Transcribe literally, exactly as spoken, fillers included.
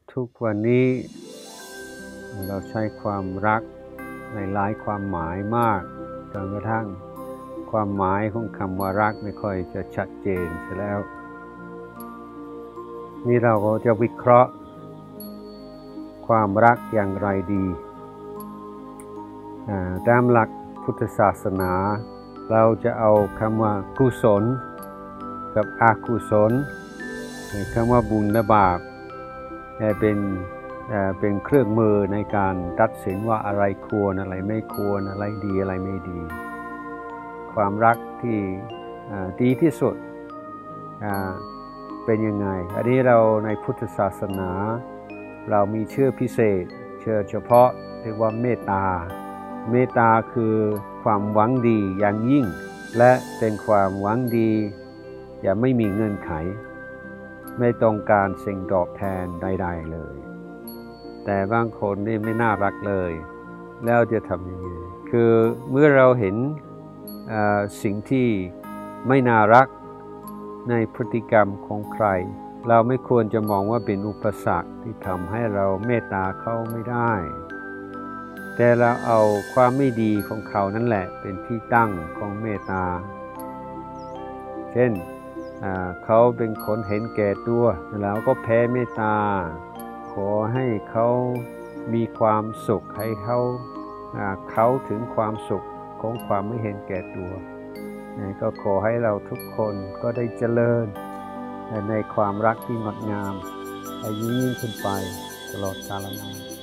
ทุกวันนี้เราใช้ความรักในหลายความหมายมากจนกระทั่งความหมายของคำว่ารักไม่ค่อยจะชัดเจนเสียแล้วนี่เราก็จะวิเคราะห์ความรักอย่างไรดีตามหลักพุทธศาสนาเราจะเอาคำว่ากุศลกับอกุศลคำว่าบุญและบาปเป็นเป็นเครื่องมือในการตัดสินว่าอะไรควรอะไรไม่ควรอะไรดีอะไรไม่ดีความรักที่ดีที่สุดเป็นยังไงอันนี้เราในพุทธศาสนาเรามีชื่อพิเศษชื่อเฉพาะเรียกว่าเมตตาเมตตาคือความหวังดีอย่างยิ่งและเป็นความหวังดีอย่าไม่มีเงื่อนไขไม่ต้องการสิ่งตอบแทนใดๆเลยแต่บางคนนี่ไม่น่ารักเลยแล้วจะทำยังไงคือเมื่อเราเห็นสิ่งที่ไม่น่ารักในพฤติกรรมของใครเราไม่ควรจะมองว่าเป็นอุปสรรคที่ทำให้เราเมตตาเขาไม่ได้แต่เราเอาความไม่ดีของเขานั่นแหละเป็นที่ตั้งของเมตตาเช่นเขาเป็นคนเห็นแก่ตัวแล้วก็แผ่เมตตาขอให้เขามีความสุขให้เขาเขาถึงความสุขของความไม่เห็นแก่ตัวก็ขอให้เราทุกคนก็ได้เจริญในความรักที่งดงามยิ่งขึ้นไปตลอดกาลนาน